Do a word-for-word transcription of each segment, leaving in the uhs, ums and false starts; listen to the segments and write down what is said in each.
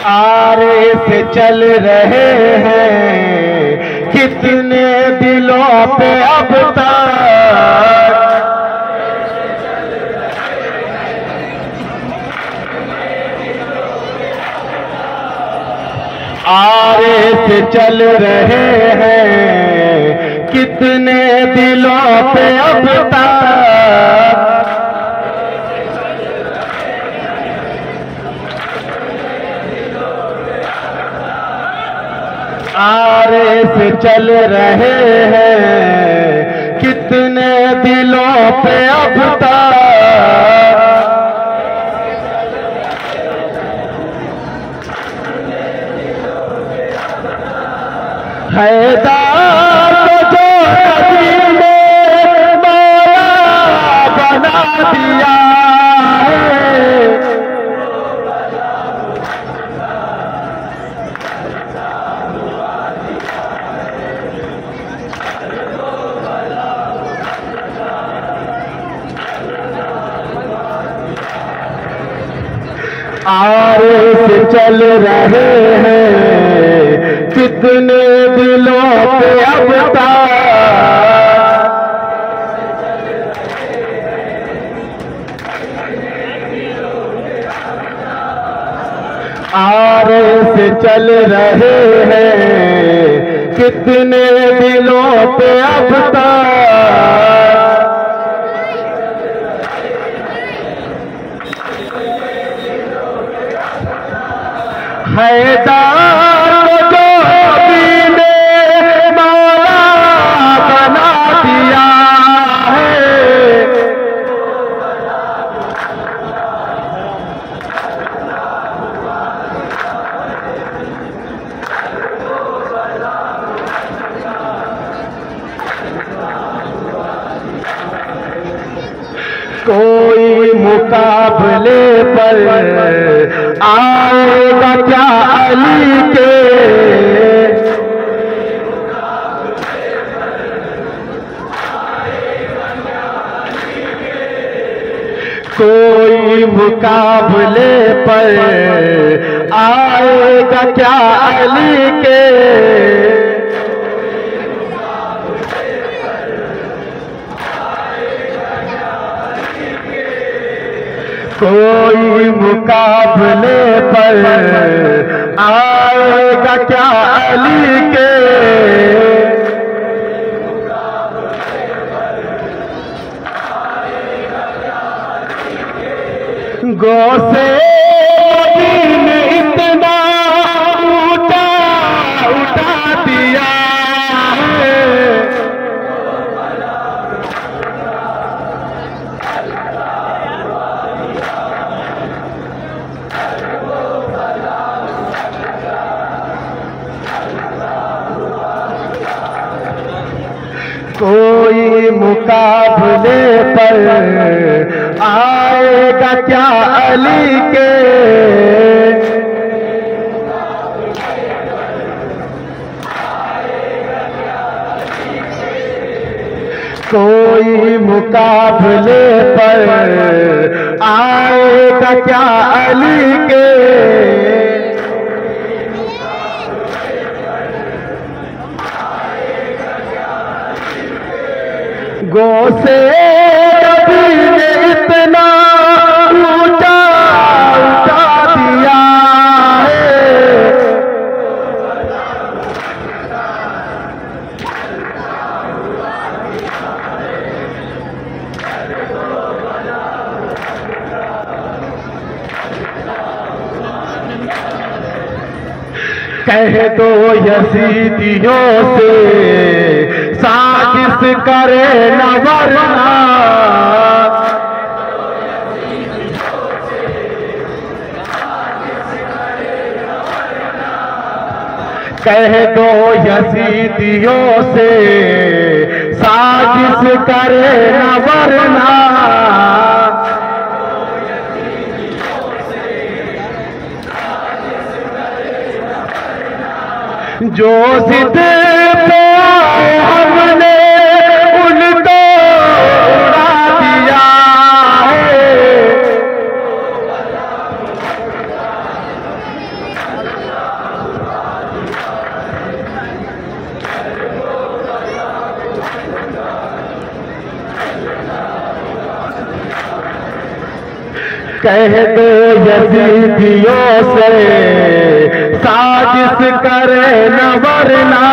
आरे से चल रहे हैं कितने दिलों पे अब तक, आरे से चल रहे हैं कितने दिलों पे अब तक, आरे से चल रहे हैं कितने दिलों पे अब तक, हैदार को जो नबी ने मौला बना दिया है, आरे से चल रहे हैं कितने दिलों पे अब तक, आरे से चल रहे हैं कितने दिलों पे अब तक, हैदार को जो नबी ने मौला बना दिया है, कोई मुकाबले पर आएगा क्या अली के, कोई मुकाबले पर आएगा क्या अली के, कोई मुकाबले पर आएगा क्या अली के, गो से नबी ने इतना ऊंचा उठा दिया है, कोई मुकाबले पर आएगा क्या अली के, कोई मुकाबले पर आएगा क्या अली के, गो से नबी ने इतना ऊंचा उठा दिया है, कह दो यजीदियों से साजिश करे न वरना, कह दो यजीदियों से साजिश करे न वरना, जो जिद पे हमने उनको उड़ा दिया है, कह दो यजीदियों से साजिश करे न वरना,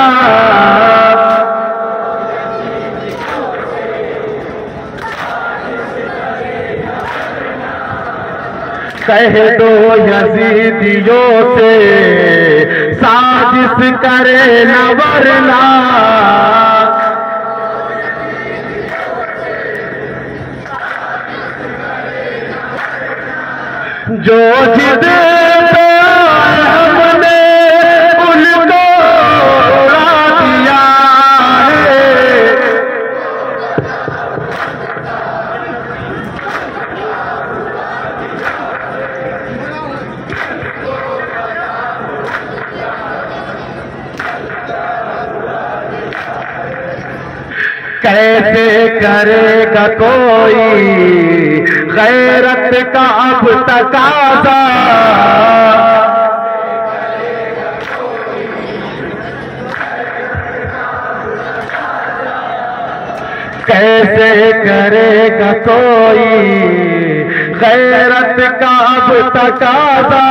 कह दो यजीदियों से साजिश करे न वरना, जो जिद पे हमने उनको उड़ा दिया है, कैसे करेगा कोई गैरत का अब तकाज़ा, कैसे करेगा कोई गैरत का अब तकाज़ा,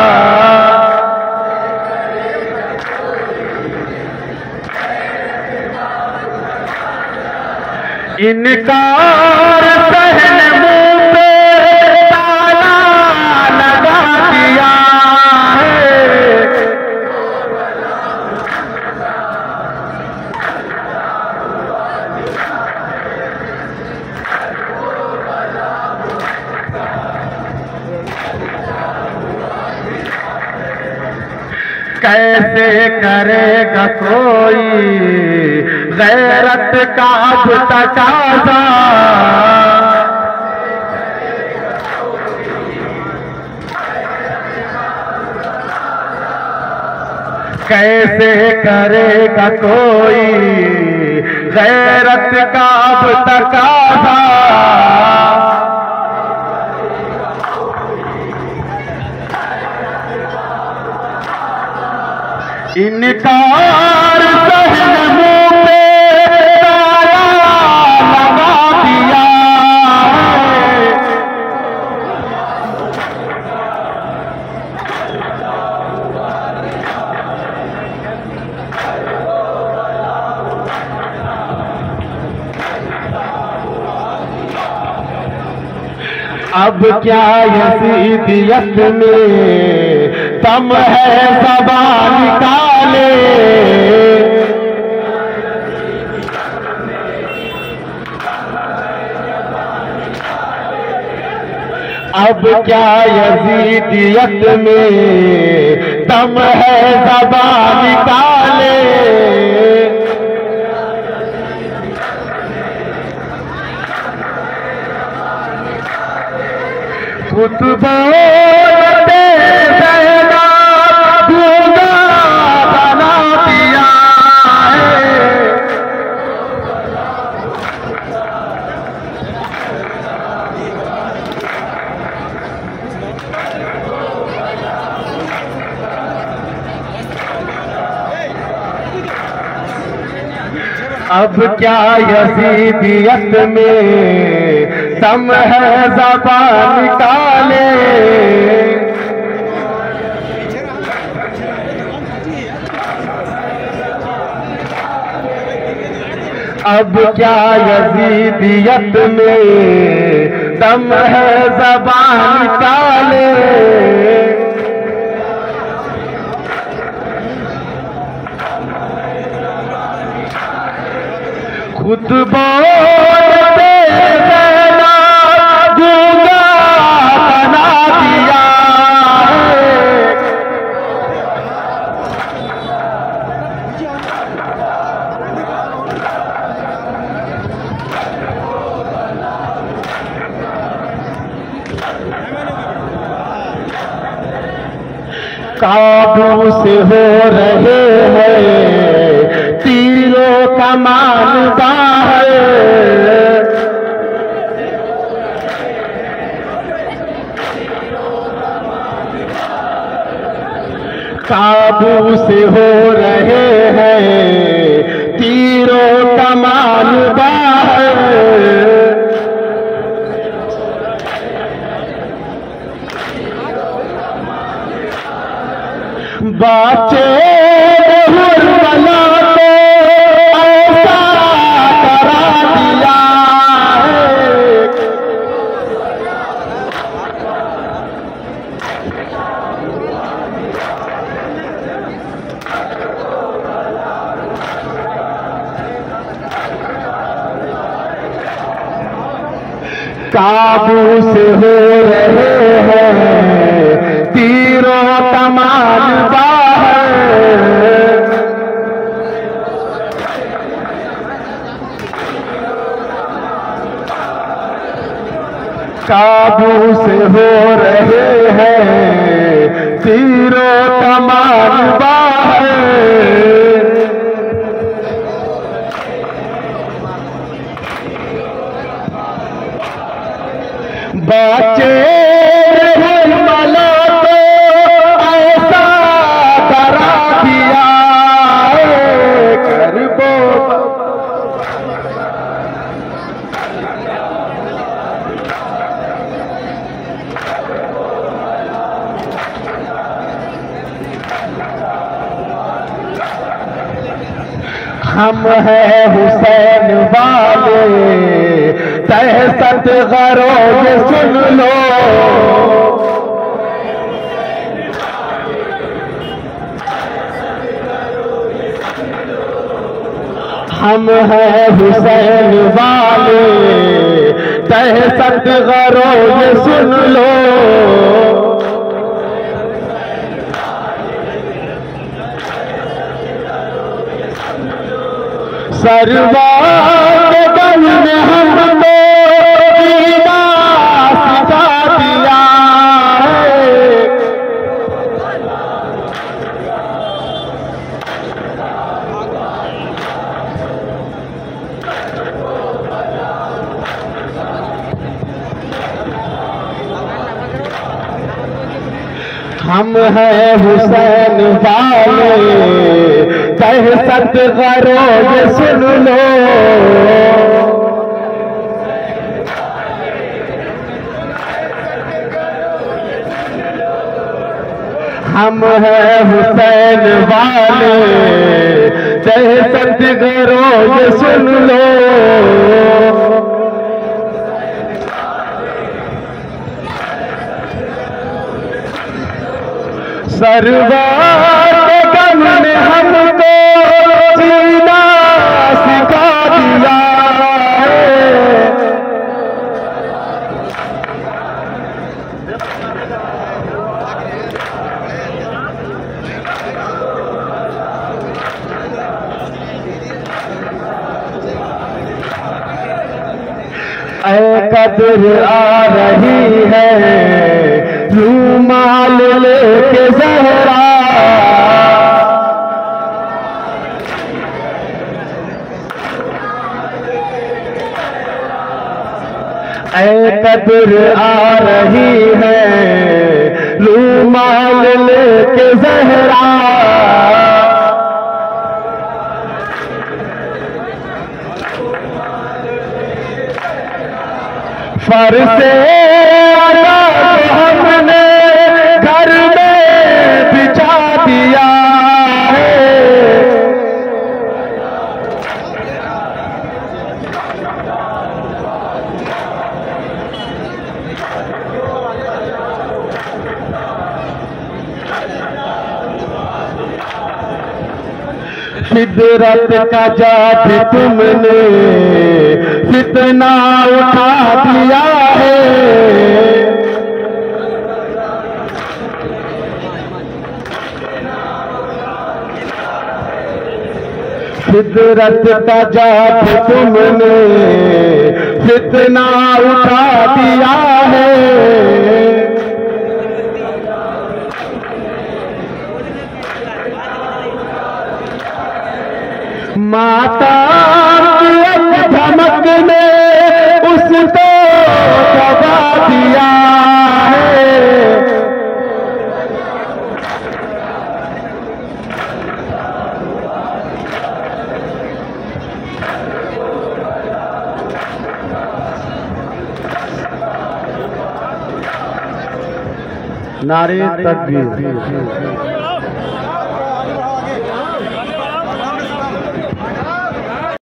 इनकार सहने मुंह पे ताला लगा दिया है, कैसे करेगा कोई गैरत का अब तकाज़ा, कैसे करेगा कोई गैरत का अब तकाज़ा, इनकार सहने मुंह पे ताला लगा दिया है, अब क्या यजीदियत में दम है ज़बान निकाले, अब क्या यजीदियत में दम है ज़बान निकाले, खुद बोलते रहना गूंगा बना दिया है, अब क्या यजीदियत में दम है ज़बान निकाले, अब क्या यजीदियत में दम है ज़बान निकाले, खुद बोलते रहना गूंगा बना दिया है, काबू से हो रहे हैं तीरों का मान बाहर, काबू से हो रहे हैं तीरों का मान बाहर, बाचे हुरमला को ऐसा करा दिया है। काबू से हो रहे हैं तीरों कमान बाहर, काबू से हो रहे हैं तीरों कमान बाहर। बचे हुरमला को ऐसा करा दिया है। करबो हम हैं हुसैन वाले दहशत गरोज सुन लो। हम हैं हुसैन वाले दहशत गरोज सुन लो। सरवार के गम में हमको ईदा सिखा दिया है। हम हैं हुसैन वाले दहशत गरोज सुन लो। हम हैं हुसैन वाले दहशत गरोज सुन लो। सरवार के गम में हमको जीना सिखा दिया है। ऐ कद्र आ रही है रूमाल लेके ज़हरा, ऐ कद्र आ रही है रूमाल लेके ज़हरा। फरसे हमने घर में बिछा दिया है। फितरत का जात तुमने फितना उठा दिया है। फितरत का जात तुमने फितना उठा दिया है। माता की धमक ने उसको दबा दिया है। नारे तकबीर।